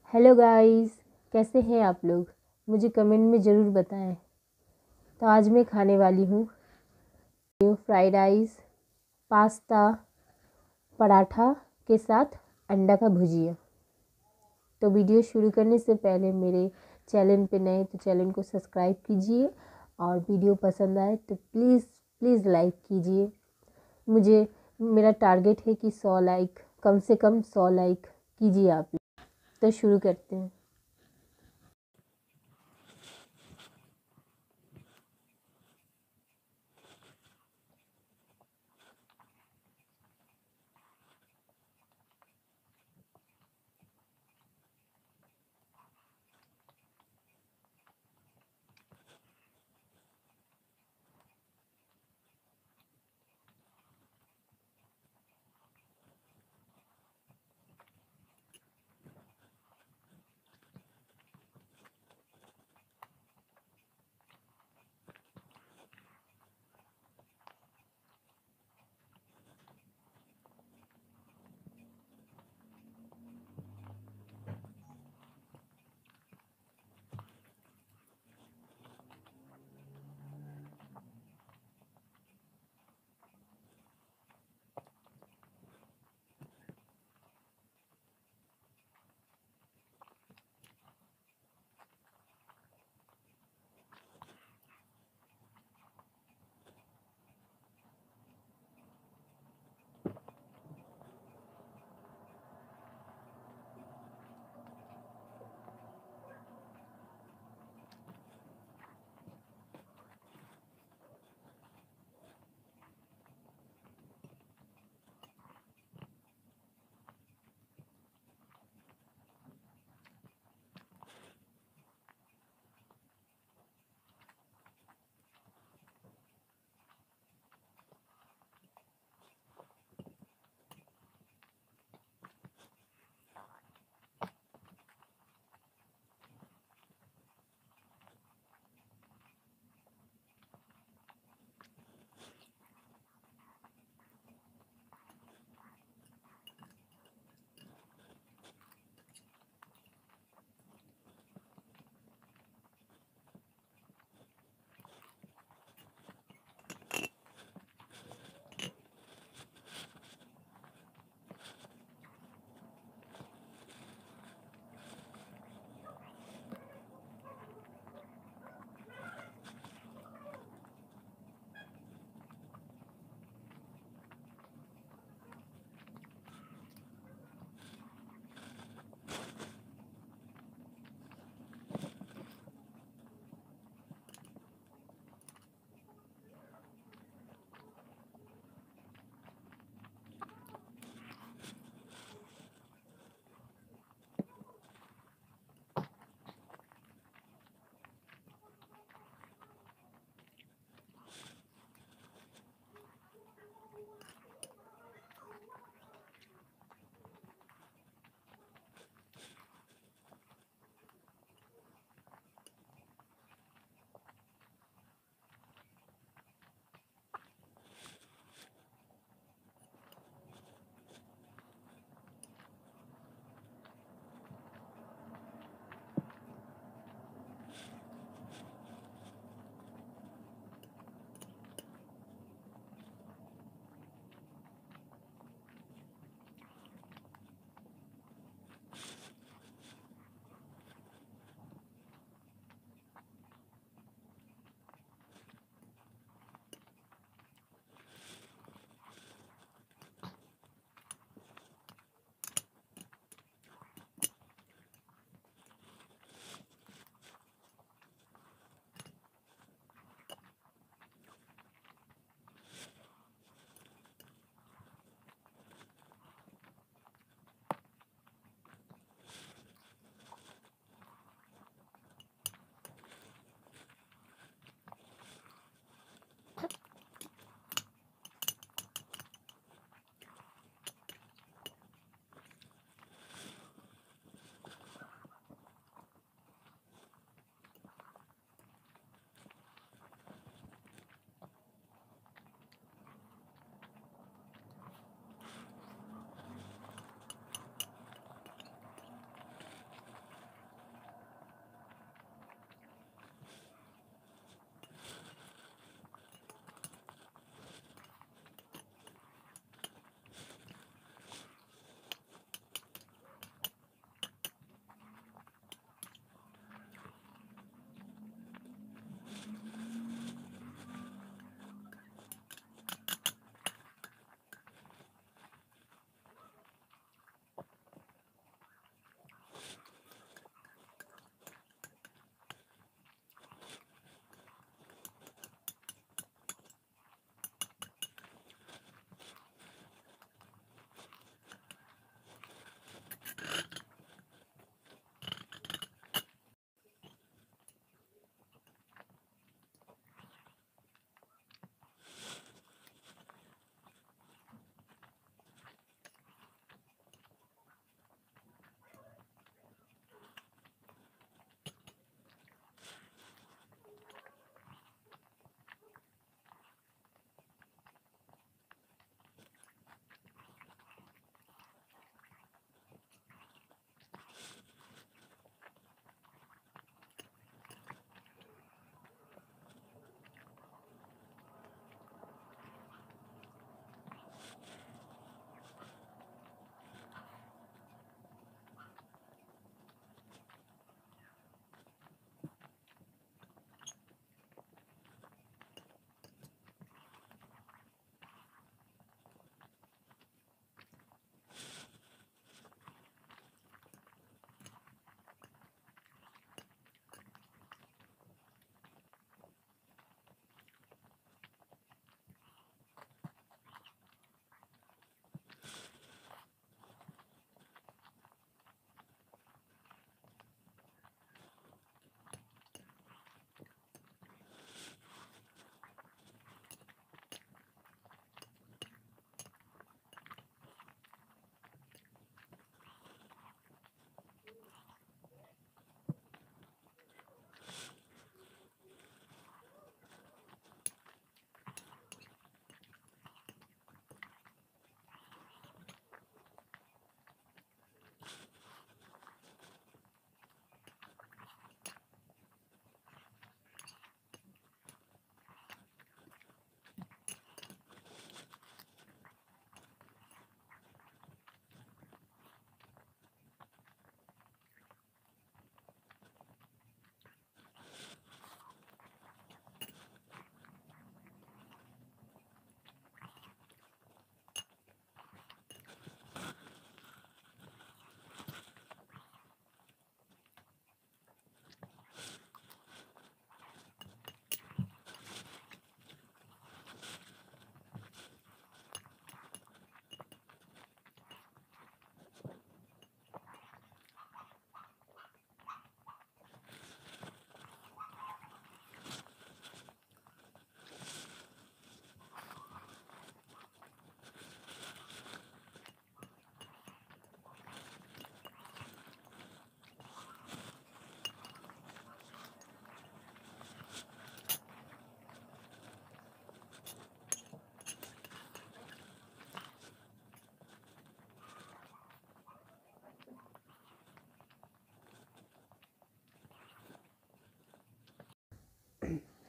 Hello guys, कैसे हैं आप लोग। मुझे कमेंट में ज़रूर बताएं। तो आज मैं खाने वाली हूँ फ्राइड राइस, पास्ता, पराठा के साथ अंडा का भुजिया। तो वीडियो शुरू करने से पहले मेरे चैनल पे नए तो चैनल को सब्सक्राइब कीजिए और वीडियो पसंद आए तो प्लीज़ प्लीज़ लाइक कीजिए। मुझे मेरा टारगेट है कि 100 लाइक, कम से कम 100 लाइक कीजिए आप लोग। तो शुरू करते हैं।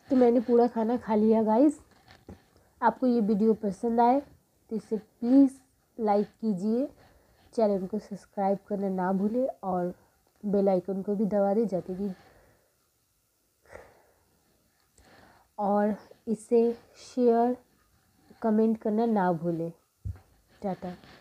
तो मैंने पूरा खाना खा लिया गाइस। आपको ये वीडियो पसंद आए तो इसे प्लीज़ लाइक कीजिए, चैनल को सब्सक्राइब करना ना भूलें और बेल आइकन को भी दबा दें जाते कि, और इसे शेयर कमेंट करना ना भूलें। टाटा।